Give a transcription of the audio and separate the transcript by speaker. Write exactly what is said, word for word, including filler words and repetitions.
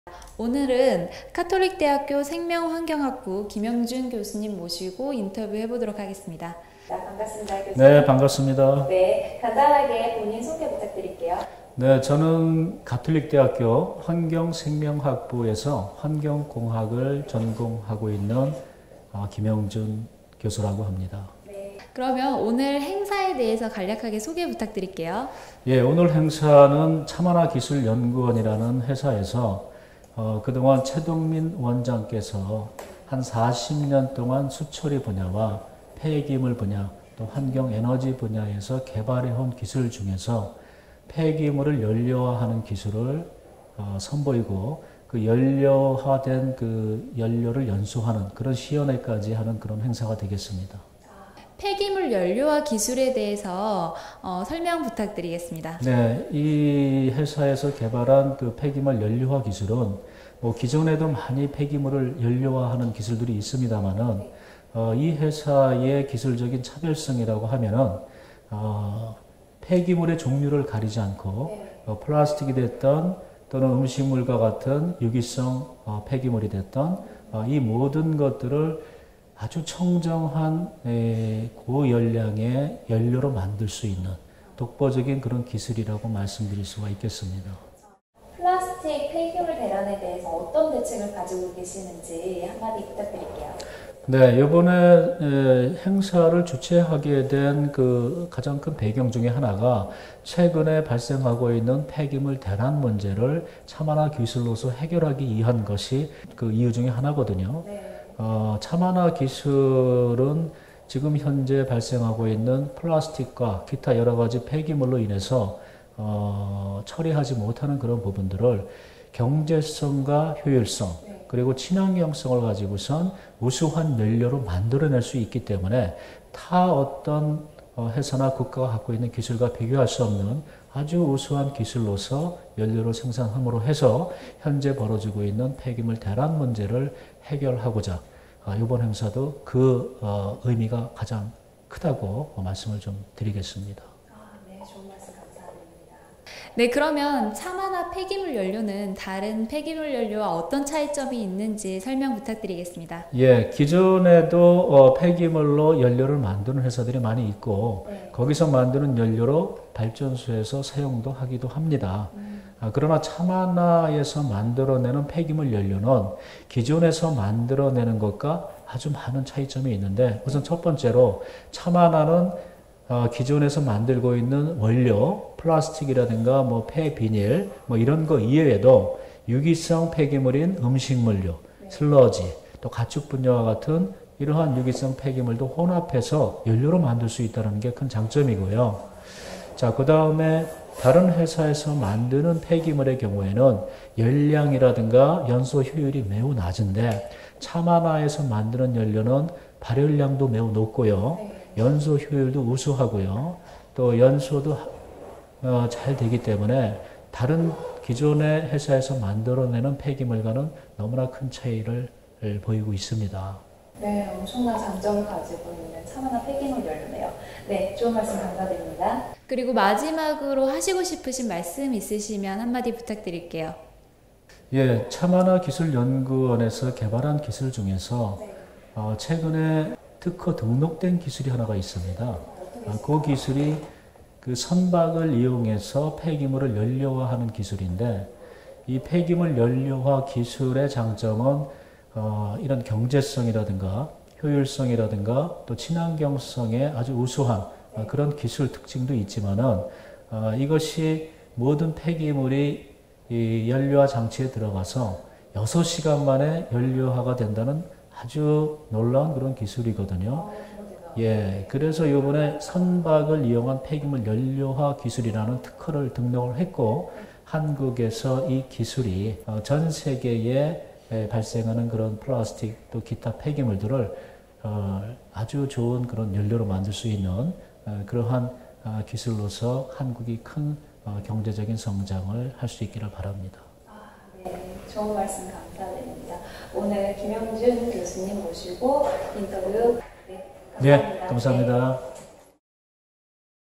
Speaker 1: 오늘은 카톨릭대학교 생명환경학부 김영준 교수님 모시고 인터뷰 해보도록 하겠습니다. 반갑습니다, 교수님.
Speaker 2: 네, 반갑습니다.
Speaker 1: 네, 간단하게 본인 소개 부탁드릴게요.
Speaker 2: 네, 저는 가톨릭대학교 환경생명학부에서 환경공학을 전공하고 있는 김영준 교수라고 합니다.
Speaker 1: 네, 그러면 오늘 행사에 대해서 간략하게 소개 부탁드릴게요.
Speaker 2: 예, 오늘 행사는 차만화기술연구원이라는 회사에서 어, 그동안 최동민 원장께서 한 사십 년 동안 수처리 분야와 폐기물 분야, 또 환경에너지 분야에서 개발해온 기술 중에서 폐기물을 연료화하는 기술을 어, 선보이고 그 연료화된 그 연료를 연소하는 그런 시연회까지 하는 그런 행사가 되겠습니다.
Speaker 1: 폐기물 연료화 기술에 대해서 어, 설명 부탁드리겠습니다.
Speaker 2: 네, 이 회사에서 개발한 그 폐기물 연료화 기술은 뭐 기존에도 많이 폐기물을 연료화하는 기술들이 있습니다만은 어, 이 회사의 기술적인 차별성이라고 하면은 어, 폐기물의 종류를 가리지 않고 어, 플라스틱이 됐던 또는 음식물과 같은 유기성 어, 폐기물이 됐던 어, 이 모든 것들을 아주 청정한 에, 고열량의 연료로 만들 수 있는 독보적인 그런 기술이라고 말씀드릴 수가 있겠습니다.
Speaker 1: 플라스틱 폐기물 대란에 대해서 어떤 대책을 가지고 계시는지 한마디 부탁드릴게요.
Speaker 2: 네, 이번에 에, 행사를 주최하게 된 그 가장 큰 배경 중에 하나가 최근에 발생하고 있는 폐기물 대란 문제를 차만화 기술로서 해결하기 위한 것이 그 이유 중에 하나거든요.
Speaker 1: 네.
Speaker 2: 어, 차만화 기술은 지금 현재 발생하고 있는 플라스틱과 기타 여러 가지 폐기물로 인해서 어, 처리하지 못하는 그런 부분들을 경제성과 효율성 그리고 친환경성을 가지고선 우수한 연료로 만들어낼 수 있기 때문에 타 어떤 회사나 국가가 갖고 있는 기술과 비교할 수 없는 아주 우수한 기술로서 연료를 생산함으로 해서 현재 벌어지고 있는 폐기물 대란 문제를 해결하고자 이번 행사도 그 의미가 가장 크다고 말씀을 좀 드리겠습니다.
Speaker 1: 아, 네, 좋은 말씀 감사드립니다. 네, 그러면 차만화 폐기물 연료는 다른 폐기물 연료와 어떤 차이점이 있는지 설명 부탁드리겠습니다.
Speaker 2: 예, 기존에도 어, 폐기물로 연료를 만드는 회사들이 많이 있고 네. 거기서 만드는 연료로 발전소에서 사용도 하기도 합니다. 음. 아, 그러나 차만화에서 만들어내는 폐기물 연료는 기존에서 만들어내는 것과 아주 많은 차이점이 있는데 우선 첫 번째로 차만화는 어, 기존에서 만들고 있는 원료, 플라스틱이라든가 뭐 폐비닐 뭐 이런 거 이외에도 유기성 폐기물인 음식물류, 슬러지, 또 가축 분야와 같은 이러한 유기성 폐기물도 혼합해서 연료로 만들 수 있다는 게 큰 장점이고요. 자, 그 다음에 다른 회사에서 만드는 폐기물의 경우에는 열량이라든가 연소 효율이 매우 낮은데 차만화에서 만드는 연료는 발열량도 매우 높고요. 연소 효율도 우수하고요. 또 연소도 어, 잘 되기 때문에 다른 기존의 회사에서 만들어내는 폐기물과는 너무나 큰 차이를 보이고 있습니다.
Speaker 1: 네, 엄청난 장점을 가지고 있는 차만화 폐기물 연료네요. 네, 좋은 말씀 감사드립니다. 그리고 마지막으로 하시고 싶으신 말씀 있으시면 한마디 부탁드릴게요.
Speaker 2: 예, 차만화 기술연구원에서 개발한 기술 중에서 네. 어, 최근에 특허 등록된 기술이 하나가 있습니다. 어, 그 기술이 그 선박을 이용해서 폐기물을 연료화하는 기술인데 이 폐기물 연료화 기술의 장점은 어, 이런 경제성이라든가 효율성이라든가 또 친환경성에 아주 우수한 어, 그런 기술 특징도 있지만은 어, 이것이 모든 폐기물이 이 연료화 장치에 들어가서 여섯 시간 만에 연료화가 된다는 아주 놀라운 그런 기술이거든요. 예, 그래서 이번에 선박을 이용한 폐기물 연료화 기술이라는 특허를 등록을 했고 한국에서 이 기술이 어, 전 세계에 발생하는 그런 플라스틱 또 기타 폐기물들을 어, 아주 좋은 그런 연료로 만들 수 있는 어, 그러한 어, 기술로서 한국이 큰 어, 경제적인 성장을 할 수 있기를 바랍니다.
Speaker 1: 아, 네, 좋은 말씀 감사드립니다. 오늘 김영준 교수님 모시고 인터뷰 네, 감사합니다.
Speaker 2: 네, 감사합니다. 네.